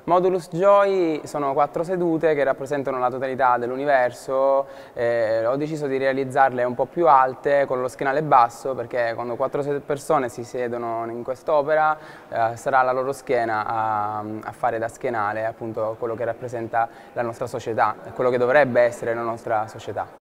Modulus Joy sono 4 sedute che rappresentano la totalità dell'universo. Ho deciso di realizzarle un po' più alte con lo schienale basso, perché quando 4 persone si siedono in quest'opera sarà la loro schiena a fare da schienale, appunto quello che rappresenta la nostra società, quello che dovrebbe essere la nostra società.